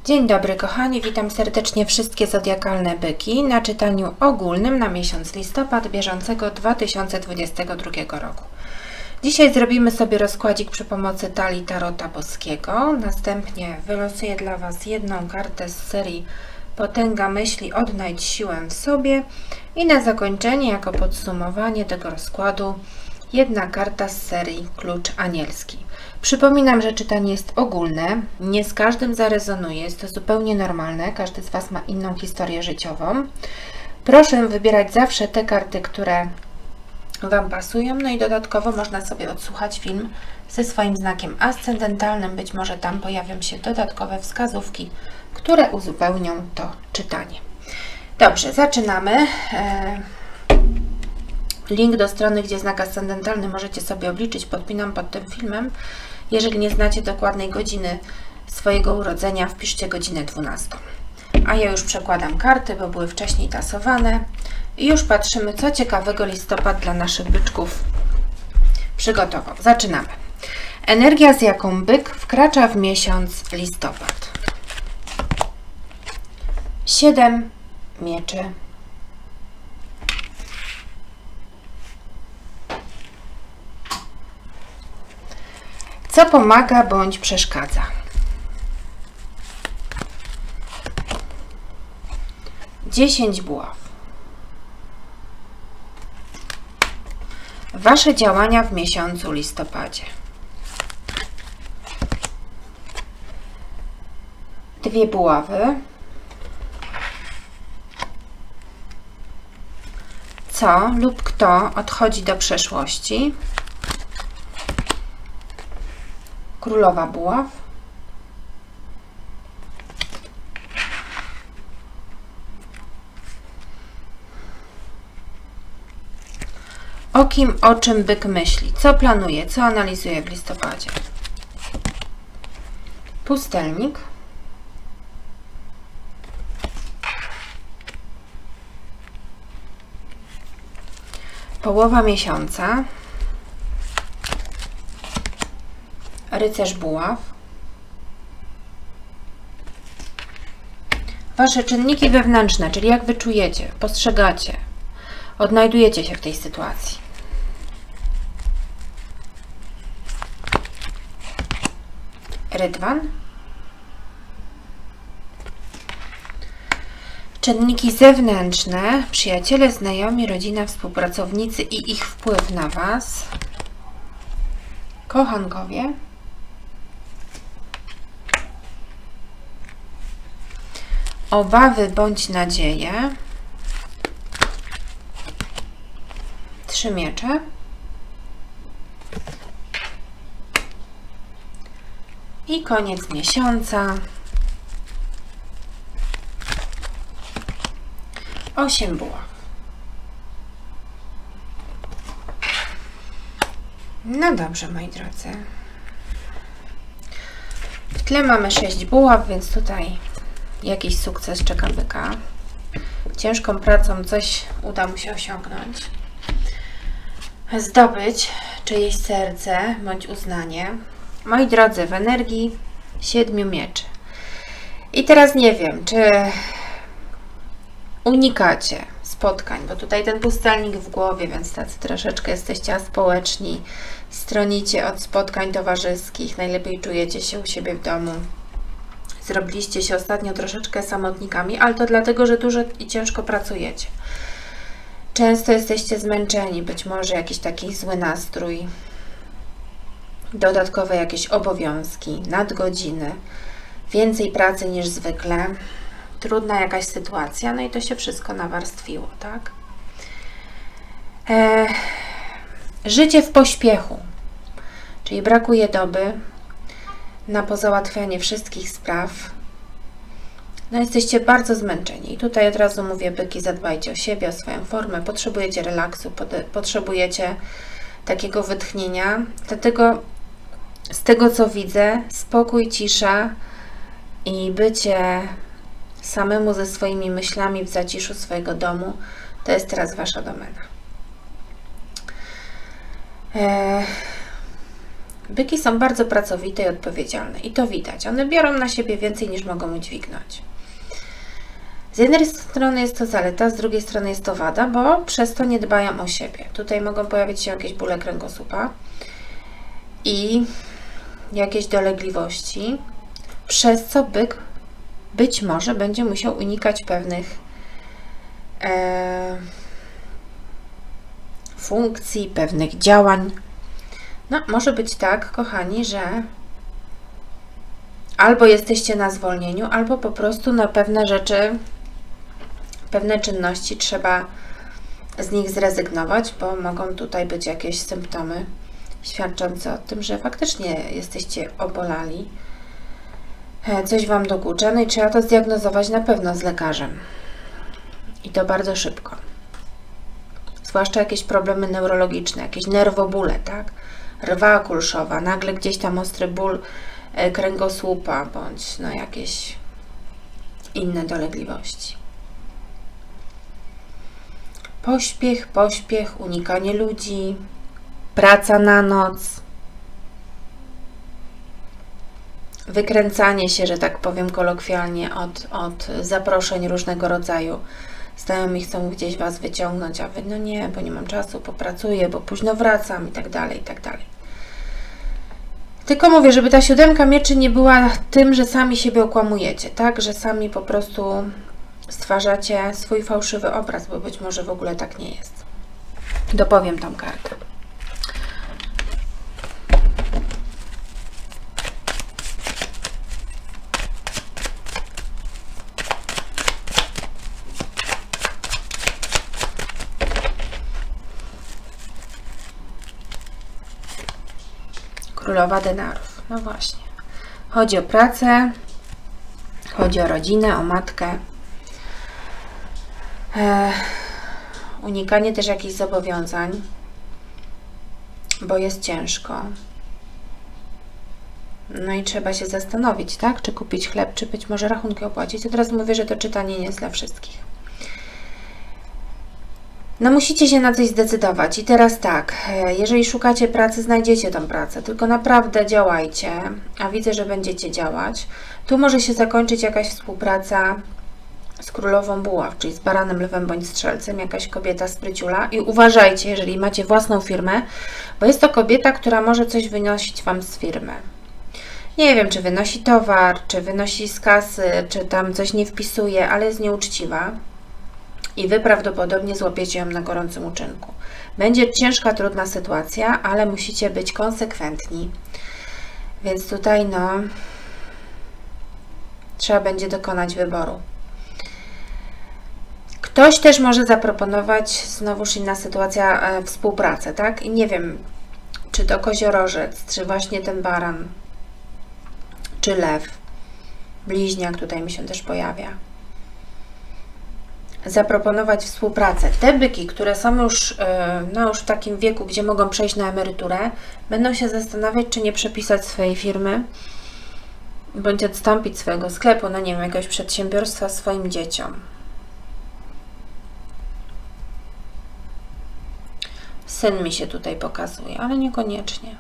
Dzień dobry kochani, witam serdecznie wszystkie zodiakalne byki na czytaniu ogólnym na miesiąc listopad bieżącego 2022 roku. Dzisiaj zrobimy sobie rozkładzik przy pomocy talii Tarota Boskiego. Następnie wylosuję dla Was jedną kartę z serii Potęga myśli, odnajdź siłę w sobie i na zakończenie, jako podsumowanie tego rozkładu, jedna karta z serii Klucz Anielski. Przypominam, że czytanie jest ogólne, nie z każdym zarezonuje, jest to zupełnie normalne, każdy z Was ma inną historię życiową. Proszę wybierać zawsze te karty, które Wam pasują, no i dodatkowo można sobie odsłuchać film ze swoim znakiem ascendentalnym, być może tam pojawią się dodatkowe wskazówki, które uzupełnią to czytanie. Dobrze, zaczynamy. Link do strony, gdzie znak ascendentalny możecie sobie obliczyć, podpinam pod tym filmem. Jeżeli nie znacie dokładnej godziny swojego urodzenia, wpiszcie godzinę 12. A ja już przekładam karty, bo były wcześniej tasowane. I już patrzymy, co ciekawego listopad dla naszych byczków przygotował. Zaczynamy. Energia, z jaką byk wkracza w miesiąc listopad. 7 mieczy. Co pomaga bądź przeszkadza? 10 buław. Wasze działania w miesiącu listopadzie. 2 buławy. Co lub kto odchodzi do przeszłości? Królowa buław. O kim, o czym byk myśli? Co planuje? Co analizuje w listopadzie? Pustelnik. Połowa miesiąca. Rycerz buław. Wasze czynniki wewnętrzne, czyli jak wy czujecie, postrzegacie, odnajdujecie się w tej sytuacji. Rydwan. Czynniki zewnętrzne, przyjaciele, znajomi, rodzina, współpracownicy i ich wpływ na Was. Kochankowie. Obawy bądź nadzieje. 3 miecze. I koniec miesiąca. 8 buław. No dobrze, moi drodzy. W tle mamy 6 buław, więc tutaj jakiś sukces czeka byka. Ciężką pracą coś uda mu się osiągnąć. Zdobyć czyjeś serce bądź uznanie. Moi drodzy, w energii 7 mieczy. I teraz nie wiem, czy unikacie spotkań, bo tutaj ten pustelnik w głowie, więc tacy troszeczkę jesteście aspołeczni, stronicie od spotkań towarzyskich, najlepiej czujecie się u siebie w domu. Zrobiliście się ostatnio troszeczkę samotnikami, ale to dlatego, że dużo i ciężko pracujecie. Często jesteście zmęczeni, być może jakiś taki zły nastrój, dodatkowe jakieś obowiązki, nadgodziny, więcej pracy niż zwykle, trudna jakaś sytuacja, no i to się wszystko nawarstwiło, tak? Życie w pośpiechu, czyli brakuje doby na pozałatwianie wszystkich spraw. No jesteście bardzo zmęczeni. I tutaj od razu mówię, byki, zadbajcie o siebie, o swoją formę, potrzebujecie relaksu, potrzebujecie takiego wytchnienia, dlatego z tego, co widzę, spokój, cisza i bycie samemu ze swoimi myślami w zaciszu swojego domu, to jest teraz Wasza domena. Byki są bardzo pracowite i odpowiedzialne i to widać. One biorą na siebie więcej niż mogą udźwignąć. Z jednej strony jest to zaleta, z drugiej strony jest to wada, bo przez to nie dbają o siebie. Tutaj mogą pojawić się jakieś bóle kręgosłupa i jakieś dolegliwości, przez co byk być może będzie musiał unikać pewnych funkcji, pewnych działań. No, może być tak, kochani, że albo jesteście na zwolnieniu, albo po prostu na pewne rzeczy, pewne czynności trzeba z nich zrezygnować, bo mogą tutaj być jakieś symptomy świadczące o tym, że faktycznie jesteście obolali, coś Wam dokucza, no i trzeba to zdiagnozować na pewno z lekarzem. I to bardzo szybko. Zwłaszcza jakieś problemy neurologiczne, jakieś nerwobóle, tak? Rwa kulszowa, nagle gdzieś tam ostry ból kręgosłupa, bądź no jakieś inne dolegliwości. Pośpiech, unikanie ludzi, praca na noc, wykręcanie się, że tak powiem kolokwialnie, od zaproszeń różnego rodzaju. Znajomi chcą gdzieś Was wyciągnąć, a Wy, no nie, bo nie mam czasu, popracuję, bo późno wracam i tak dalej, i tak dalej. Tylko mówię, żeby ta 7 mieczy nie była tym, że sami siebie okłamujecie, tak? Że sami po prostu stwarzacie swój fałszywy obraz, bo być może w ogóle tak nie jest. Dopowiem tą kartę. Królowa denarów. No właśnie. Chodzi o pracę, chodzi o rodzinę, o matkę. Unikanie też jakichś zobowiązań, bo jest ciężko. No i trzeba się zastanowić, tak? Czy kupić chleb, czy być może rachunki opłacić. Od razu mówię, że to czytanie nie jest dla wszystkich. No musicie się na coś zdecydować. I teraz tak, jeżeli szukacie pracy, znajdziecie tą pracę, tylko naprawdę działajcie, a widzę, że będziecie działać. Tu może się zakończyć jakaś współpraca z królową buław, czyli z baranem, lwem bądź strzelcem, jakaś kobieta spryciula. I uważajcie, jeżeli macie własną firmę, bo jest to kobieta, która może coś wynosić Wam z firmy. Nie wiem, czy wynosi towar, czy wynosi z kasy, czy tam coś nie wpisuje, ale jest nieuczciwa. I Wy prawdopodobnie złapiecie ją na gorącym uczynku. Będzie ciężka, trudna sytuacja, ale musicie być konsekwentni. Więc tutaj no trzeba będzie dokonać wyboru. Ktoś też może zaproponować, znowuż inna sytuacja, współpracę, tak? I nie wiem, czy to koziorożec, czy właśnie ten baran, czy lew, bliźniak tutaj mi się też pojawia. Zaproponować współpracę. Te byki, które są już, no już w takim wieku, gdzie mogą przejść na emeryturę, będą się zastanawiać, czy nie przepisać swojej firmy, bądź odstąpić swojego sklepu, no nie wiem, jakiegoś przedsiębiorstwa swoim dzieciom. Syn mi się tutaj pokazuje, ale niekoniecznie.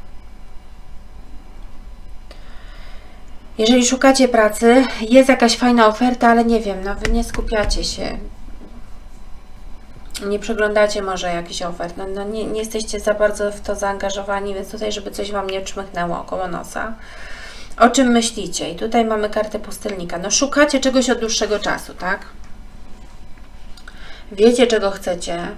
Jeżeli szukacie pracy, jest jakaś fajna oferta, ale nie wiem, no Wy nie skupiacie się. Nie przeglądacie może jakichś ofert, no nie jesteście za bardzo w to zaangażowani, więc tutaj, żeby coś Wam nie czmychnęło około nosa. O czym myślicie? I tutaj mamy kartę pustelnika. No szukacie czegoś od dłuższego czasu, tak? Wiecie, czego chcecie.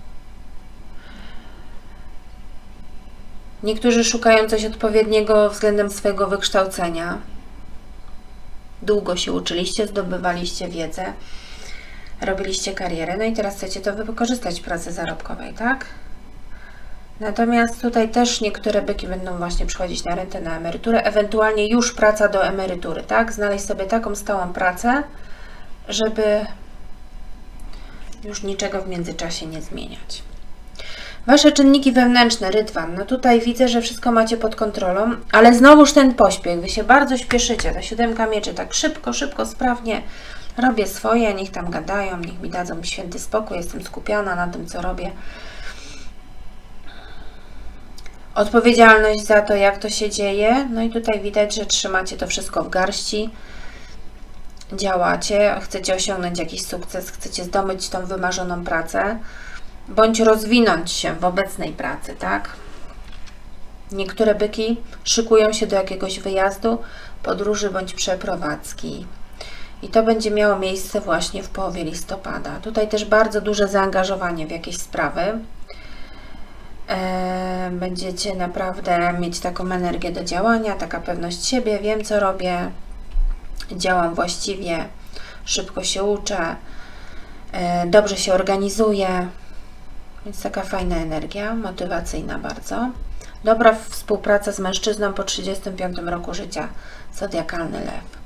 Niektórzy szukają coś odpowiedniego względem swojego wykształcenia. Długo się uczyliście, zdobywaliście wiedzę, robiliście karierę, no i teraz chcecie to wykorzystać w pracy zarobkowej, tak? Natomiast tutaj też niektóre byki będą właśnie przychodzić na rentę, na emeryturę, ewentualnie już praca do emerytury, tak? Znaleźć sobie taką stałą pracę, żeby już niczego w międzyczasie nie zmieniać. Wasze czynniki wewnętrzne, rydwan, no tutaj widzę, że wszystko macie pod kontrolą, ale znowuż ten pośpiech, Wy się bardzo śpieszycie, ta 7 mieczy, tak szybko, sprawnie robię swoje, niech tam gadają, niech mi dadzą święty spokój, jestem skupiona na tym, co robię. odpowiedzialność za to, jak to się dzieje. No i tutaj widać, że trzymacie to wszystko w garści. Działacie, chcecie osiągnąć jakiś sukces, chcecie zdobyć tą wymarzoną pracę, bądź rozwinąć się w obecnej pracy, tak? Niektóre byki szykują się do jakiegoś wyjazdu, podróży bądź przeprowadzki. I to będzie miało miejsce właśnie w połowie listopada. Tutaj też bardzo duże zaangażowanie w jakieś sprawy. Będziecie naprawdę mieć taką energię do działania, taka pewność siebie, wiem co robię, działam właściwie, szybko się uczę, dobrze się organizuję, więc taka fajna energia, motywacyjna bardzo. Dobra współpraca z mężczyzną po 35 roku życia, zodiakalny lew.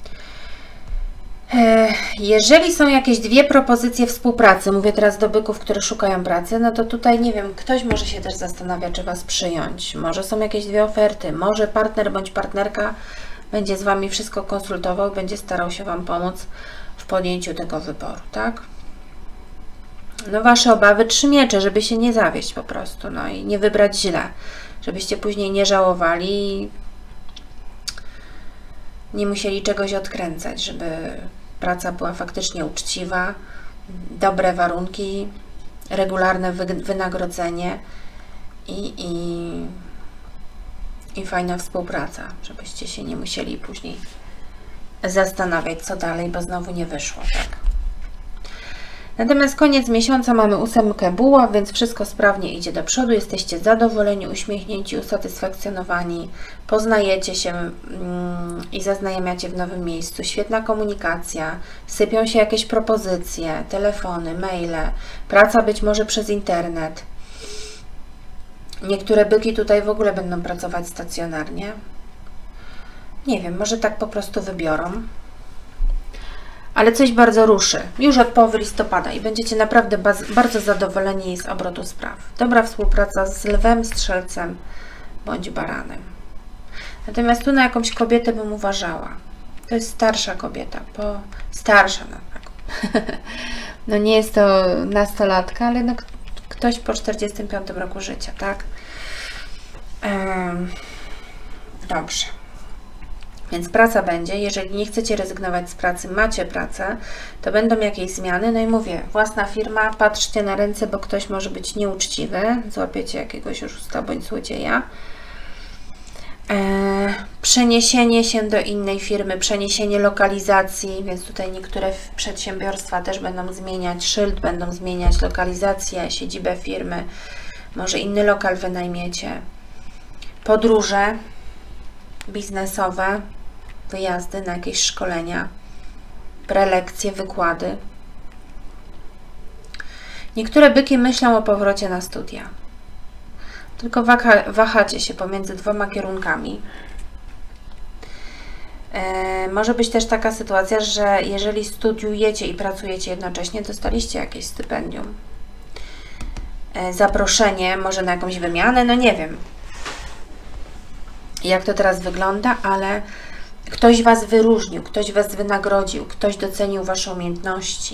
Jeżeli są jakieś dwie propozycje współpracy, mówię teraz do byków, które szukają pracy, no to tutaj nie wiem, ktoś może się też zastanawia, czy Was przyjąć. Może są jakieś dwie oferty, może partner bądź partnerka będzie z Wami wszystko konsultował, będzie starał się Wam pomóc w podjęciu tego wyboru, tak? No Wasze obawy, 3 miecze, żeby się nie zawieść po prostu, no i nie wybrać źle, żebyście później nie żałowali, nie musieli czegoś odkręcać, żeby praca była faktycznie uczciwa, dobre warunki, regularne wynagrodzenie i fajna współpraca, żebyście się nie musieli później zastanawiać, co dalej, bo znowu nie wyszło, tak? Natomiast koniec miesiąca mamy 8 buław, więc wszystko sprawnie idzie do przodu. Jesteście zadowoleni, uśmiechnięci, usatysfakcjonowani, poznajecie się i zaznajamiacie w nowym miejscu. Świetna komunikacja, sypią się jakieś propozycje, telefony, maile, praca być może przez internet. Niektóre byki tutaj w ogóle będą pracować stacjonarnie. Nie wiem, może tak po prostu wybiorą. Ale coś bardzo ruszy, już od połowy listopada i będziecie naprawdę bardzo zadowoleni z obrotu spraw. Dobra współpraca z lwem, strzelcem bądź baranem. Natomiast tu na jakąś kobietę bym uważała. To jest starsza kobieta, starsza no tak. No nie jest to nastolatka, ale no ktoś po 45 roku życia, tak? Dobrze. Więc praca będzie, jeżeli nie chcecie rezygnować z pracy, macie pracę, to będą jakieś zmiany. No i mówię, własna firma, patrzcie na ręce, bo ktoś może być nieuczciwy, złapiecie jakiegoś oszusta bądź złodzieja. Przeniesienie się do innej firmy, przeniesienie lokalizacji, więc tutaj niektóre przedsiębiorstwa też będą zmieniać szyld, będą zmieniać lokalizację, siedzibę firmy, może inny lokal wynajmiecie. Podróże biznesowe, wyjazdy na jakieś szkolenia, prelekcje, wykłady. Niektóre byki myślą o powrocie na studia. Tylko wahacie się pomiędzy dwoma kierunkami. Może być też taka sytuacja, że jeżeli studiujecie i pracujecie jednocześnie, dostaliście jakieś stypendium. Zaproszenie, może na jakąś wymianę, no nie wiem, jak to teraz wygląda, ale ktoś Was wyróżnił, ktoś Was wynagrodził, ktoś docenił Wasze umiejętności.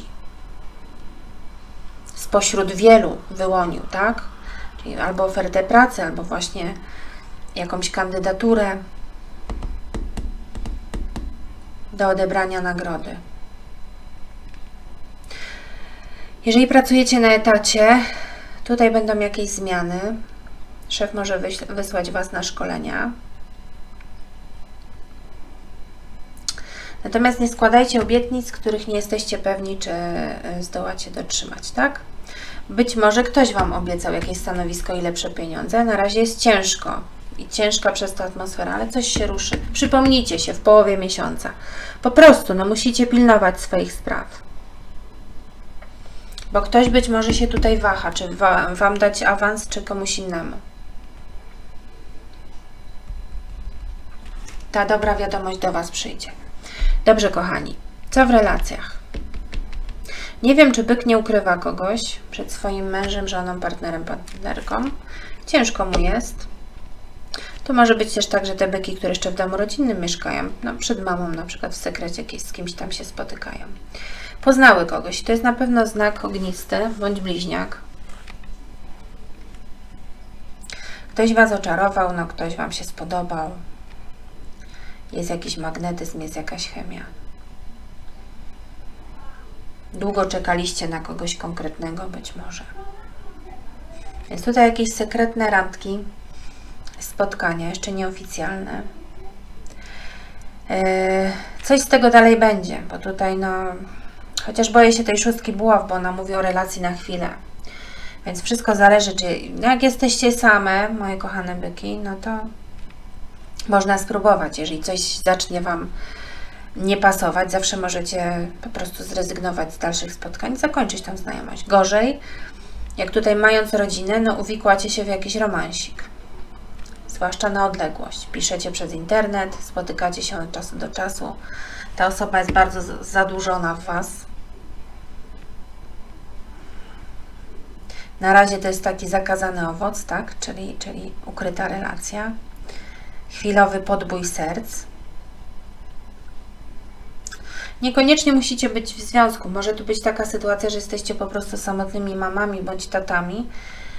Spośród wielu wyłonił, tak? Czyli albo ofertę pracy, albo właśnie jakąś kandydaturę do odebrania nagrody. Jeżeli pracujecie na etacie, tutaj będą jakieś zmiany. Szef może wysłać Was na szkolenia. Natomiast nie składajcie obietnic, których nie jesteście pewni, czy zdołacie dotrzymać, tak? Być może ktoś Wam obiecał jakieś stanowisko i lepsze pieniądze. Na razie jest ciężko i ciężka przez to atmosfera, ale coś się ruszy. Przypomnijcie się w połowie miesiąca. Po prostu, no musicie pilnować swoich spraw. Bo ktoś być może się tutaj waha, czy Wam dać awans, czy komuś innemu. Ta dobra wiadomość do Was przyjdzie. Dobrze, kochani, co w relacjach? Nie wiem, czy byk nie ukrywa kogoś przed swoim mężem, żoną, partnerem, partnerką. Ciężko mu jest. To może być też tak, że te byki, które jeszcze w domu rodzinnym mieszkają, no przed mamą na przykład w sekrecie z kimś tam się spotykają. Poznały kogoś. To jest na pewno znak ognisty bądź bliźniak. Ktoś Was oczarował, no ktoś Wam się spodobał. Jest jakiś magnetyzm, jest jakaś chemia. Długo czekaliście na kogoś konkretnego, być może. Więc tutaj jakieś sekretne randki, spotkania, jeszcze nieoficjalne. Coś z tego dalej będzie, bo tutaj no... Chociaż boję się tej 6 buław, bo ona mówi o relacji na chwilę. Więc wszystko zależy, czy jak jesteście same, moje kochane byki, no to można spróbować. Jeżeli coś zacznie Wam nie pasować, zawsze możecie po prostu zrezygnować z dalszych spotkań i zakończyć tą znajomość. Gorzej, jak tutaj mając rodzinę, no uwikłacie się w jakiś romansik. Zwłaszcza na odległość. Piszecie przez internet, spotykacie się od czasu do czasu. Ta osoba jest bardzo zadłużona w Was. Na razie to jest taki zakazany owoc, tak? Czyli ukryta relacja. Chwilowy podbój serc. Niekoniecznie musicie być w związku. Może tu być taka sytuacja, że jesteście po prostu samotnymi mamami bądź tatami.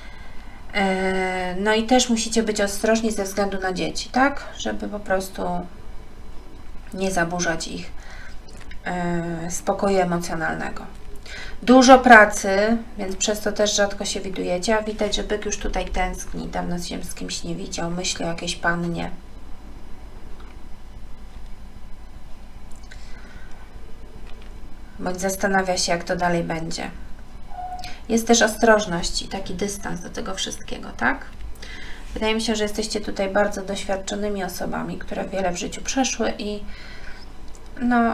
No i też musicie być ostrożni ze względu na dzieci, tak? Żeby po prostu nie zaburzać ich spokoju emocjonalnego. Dużo pracy, więc przez to też rzadko się widujecie, a widać, że byk już tutaj tęskni, dawno się z kimś nie widział, myśli o jakiejś pannie. Bądź zastanawia się, jak to dalej będzie. Jest też ostrożność i taki dystans do tego wszystkiego, tak? Wydaje mi się, że jesteście tutaj bardzo doświadczonymi osobami, które wiele w życiu przeszły i no...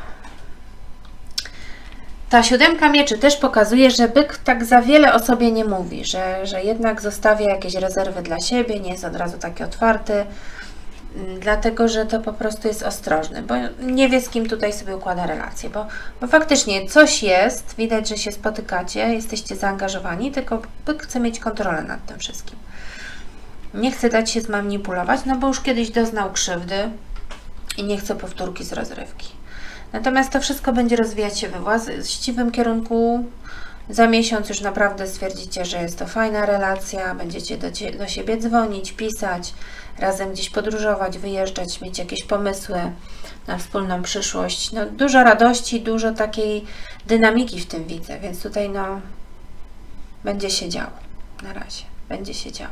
Ta 7 mieczy też pokazuje, że byk tak za wiele o sobie nie mówi, że jednak zostawia jakieś rezerwy dla siebie, nie jest od razu taki otwarty, dlatego, że to po prostu jest ostrożny, bo nie wie, z kim tutaj sobie układa relacje, bo faktycznie coś jest, widać, że się spotykacie, jesteście zaangażowani, tylko byk chce mieć kontrolę nad tym wszystkim. Nie chce dać się zmanipulować, no bo już kiedyś doznał krzywdy i nie chce powtórki z rozrywki. Natomiast to wszystko będzie rozwijać się we właściwym kierunku. Za miesiąc już naprawdę stwierdzicie, że jest to fajna relacja, będziecie do siebie dzwonić, pisać, razem gdzieś podróżować, wyjeżdżać, mieć jakieś pomysły na wspólną przyszłość. No, dużo radości, dużo takiej dynamiki w tym widzę, więc tutaj no będzie się działo. Na razie będzie się działo.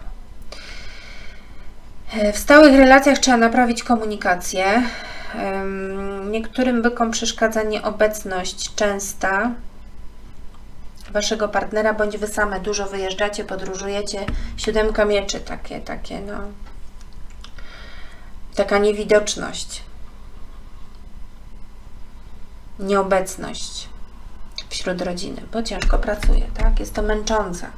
W stałych relacjach trzeba naprawić komunikację. Niektórym bykom przeszkadza nieobecność częsta Waszego partnera, bądź Wy same dużo wyjeżdżacie, podróżujecie. 7 mieczy, takie no, taka niewidoczność, nieobecność wśród rodziny, bo ciężko pracuje, tak? Jest to męczące.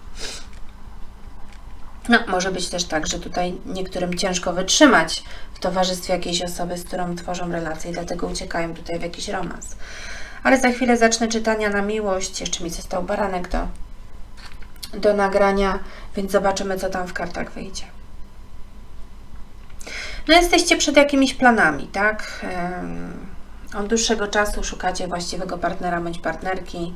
No, może być też tak, że tutaj niektórym ciężko wytrzymać w towarzystwie jakiejś osoby, z którą tworzą relacje i dlatego uciekają tutaj w jakiś romans. Ale za chwilę zacznę czytania na miłość. Jeszcze mi został baranek do nagrania, więc zobaczymy, co tam w kartach wyjdzie. No, jesteście przed jakimiś planami, tak? Od dłuższego czasu szukacie właściwego partnera bądź partnerki.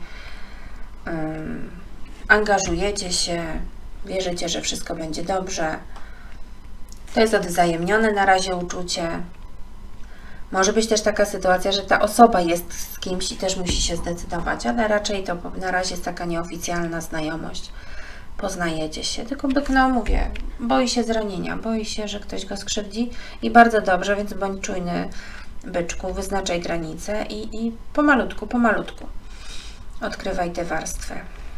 Angażujecie się. Wierzycie, że wszystko będzie dobrze. To jest odwzajemnione na razie uczucie. Może być też taka sytuacja, że ta osoba jest z kimś i też musi się zdecydować, ale raczej to na razie jest taka nieoficjalna znajomość. Poznajecie się. Tylko byk, no mówię, boi się zranienia, boi się, że ktoś go skrzywdzi i bardzo dobrze, więc bądź czujny, byczku, wyznaczaj granice i pomalutku odkrywaj te warstwy.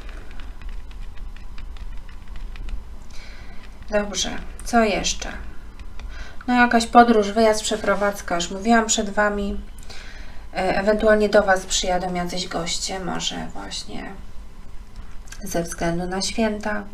Dobrze, co jeszcze? No jakaś podróż, wyjazd, przeprowadzka, już mówiłam przed Wami. Ewentualnie do Was przyjadą jacyś goście, może właśnie ze względu na święta.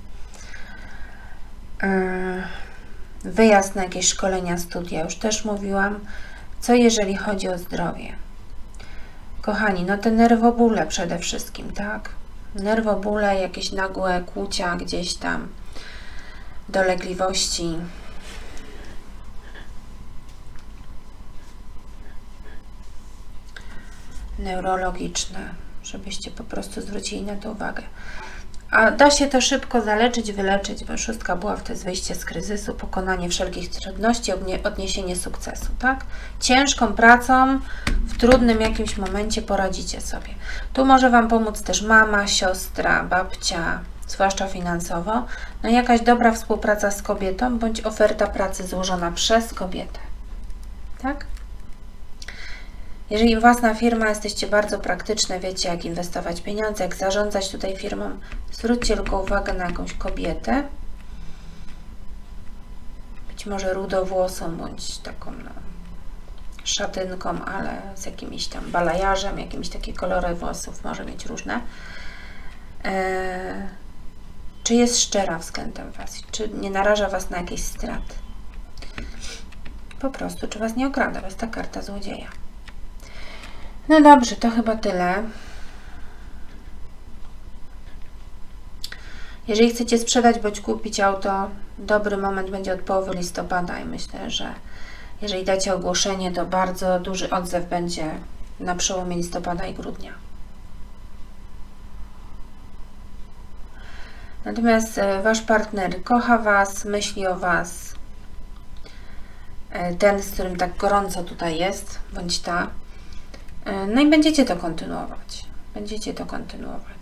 Wyjazd na jakieś szkolenia, studia, już też mówiłam. Co jeżeli chodzi o zdrowie? Kochani, no te nerwobóle przede wszystkim, tak? Nerwobóle, jakieś nagłe kłucia gdzieś tam, dolegliwości. Neurologiczne, żebyście po prostu zwrócili na to uwagę. A da się to szybko zaleczyć, wyleczyć, bo 6 buław to jest wyjście z kryzysu, pokonanie wszelkich trudności, odniesienie sukcesu, tak? Ciężką pracą w trudnym jakimś momencie poradzicie sobie. Tu może Wam pomóc też mama, siostra, babcia, zwłaszcza finansowo. No i jakaś dobra współpraca z kobietą, bądź oferta pracy złożona przez kobietę, tak? Jeżeli własna firma, jesteście bardzo praktyczne, wiecie jak inwestować pieniądze, jak zarządzać tutaj firmą, zwróćcie tylko uwagę na jakąś kobietę, być może rudowłosą, bądź taką no, szatynką, ale z jakimś tam balajarzem, jakimiś takie kolory włosów, może mieć różne. Czy jest szczera względem Was? Czy nie naraża Was na jakieś straty? Po prostu, czy Was nie okrada? Was ta karta złodzieja. No dobrze, to chyba tyle. Jeżeli chcecie sprzedać bądź kupić auto, dobry moment będzie od połowy listopada i myślę, że jeżeli dacie ogłoszenie, to bardzo duży odzew będzie na przełomie listopada i grudnia. Natomiast Wasz partner kocha Was, myśli o Was. Ten, z którym tak gorąco tutaj jest, bądź ta. No i będziecie to kontynuować. Będziecie to kontynuować.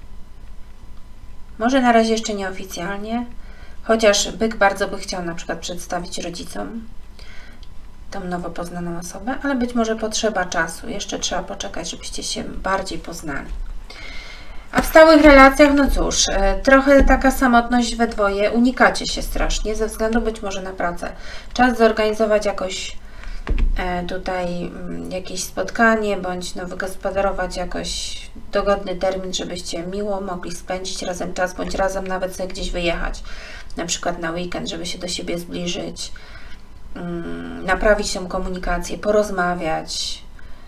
Może na razie jeszcze nieoficjalnie, chociaż byk bardzo by chciał na przykład przedstawić rodzicom tą nowo poznaną osobę, ale być może potrzeba czasu. Jeszcze trzeba poczekać, żebyście się bardziej poznali. A w stałych relacjach, no cóż, trochę taka samotność we dwoje, unikacie się strasznie ze względu być może na pracę. Czas zorganizować jakoś tutaj jakieś spotkanie, bądź no, wygospodarować jakoś dogodny termin, żebyście miło mogli spędzić razem czas, bądź razem nawet sobie gdzieś wyjechać, na przykład na weekend, żeby się do siebie zbliżyć, naprawić tą komunikację, porozmawiać,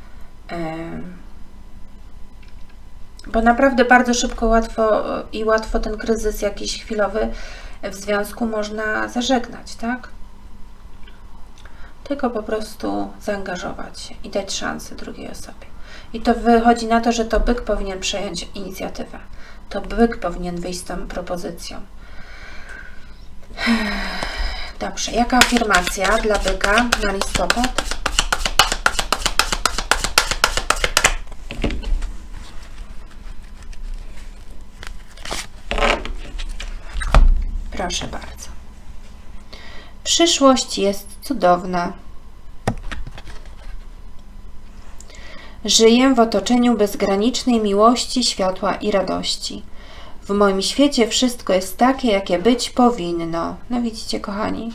bo naprawdę bardzo szybko, łatwo ten kryzys jakiś chwilowy w związku można zażegnać, tak? Tylko po prostu zaangażować się i dać szansę drugiej osobie. I to wychodzi na to, że to byk powinien przejąć inicjatywę. To byk powinien wyjść z tą propozycją. Dobrze, jaka afirmacja dla byka na listopad? Proszę bardzo. Przyszłość jest cudowna. Żyję w otoczeniu bezgranicznej miłości, światła i radości. W moim świecie wszystko jest takie, jakie być powinno. No widzicie, kochani?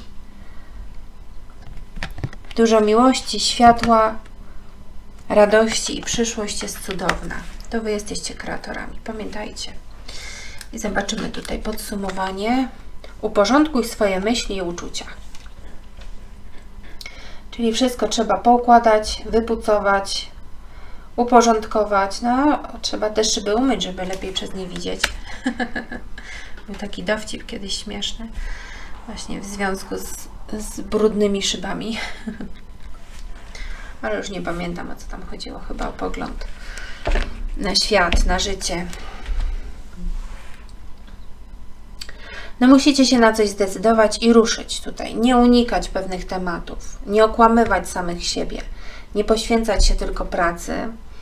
Dużo miłości, światła, radości i przyszłość jest cudowna. To Wy jesteście kreatorami. Pamiętajcie. I zobaczymy tutaj podsumowanie. Uporządkuj swoje myśli i uczucia. Czyli wszystko trzeba poukładać, wypucować, uporządkować. No, trzeba też szyby umyć, żeby lepiej przez nie widzieć. Był taki dowcip kiedyś śmieszny. Właśnie w związku z brudnymi szybami. Ale już nie pamiętam, o co tam chodziło. Chyba o pogląd na świat, na życie. No musicie się na coś zdecydować i ruszyć tutaj. Nie unikać pewnych tematów, nie okłamywać samych siebie, nie poświęcać się tylko pracy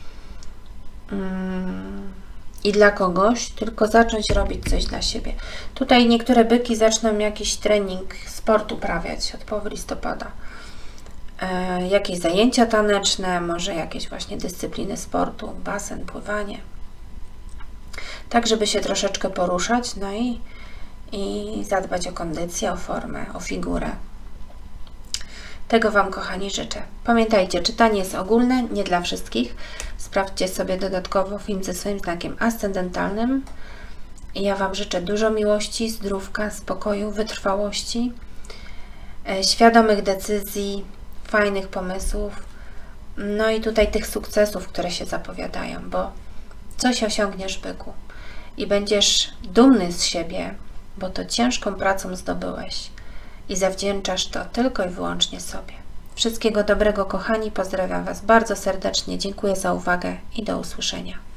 i dla kogoś, tylko zacząć robić coś dla siebie. Tutaj niektóre byki zaczną jakiś trening, sport uprawiać od połowy listopada. Jakieś zajęcia taneczne, może jakieś właśnie dyscypliny sportu, basen, pływanie. Tak, żeby się troszeczkę poruszać, no i zadbać o kondycję, o formę, o figurę. Tego Wam, kochani, życzę. Pamiętajcie, czytanie jest ogólne, nie dla wszystkich. Sprawdźcie sobie dodatkowo film ze swoim znakiem ascendentalnym. Ja Wam życzę dużo miłości, zdrówka, spokoju, wytrwałości, świadomych decyzji, fajnych pomysłów, no i tutaj tych sukcesów, które się zapowiadają, bo coś osiągniesz, byku, i będziesz dumny z siebie, bo to ciężką pracą zdobyłeś i zawdzięczasz to tylko i wyłącznie sobie. Wszystkiego dobrego, kochani, pozdrawiam Was bardzo serdecznie, dziękuję za uwagę i do usłyszenia.